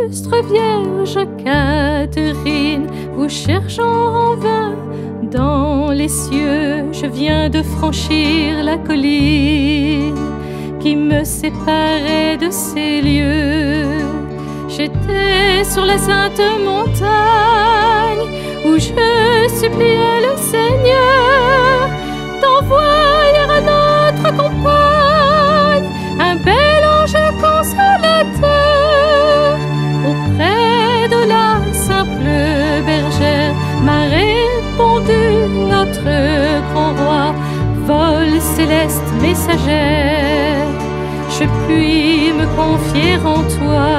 illustre Vierge Catherine, vous cherchant en vain dans les cieux, je viens de franchir la colline qui me séparait de ces lieux. J'étais sur la sainte montagne où je suppliais le Seigneur d'envoyer à notre compagne un bel ange consolateur. Auprès de la simple bergère m'a répondu notre grand roi, vol céleste messagère, je puis me confier en toi.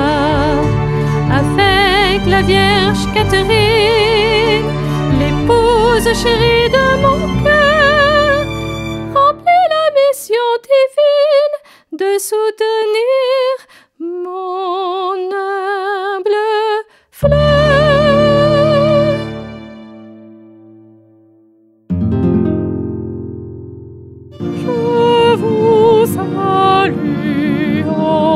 Avec la Vierge Catherine, l'épouse chérie de mon cœur, remplis la mission divine de soutenir mon humble fleur. Je vous salue.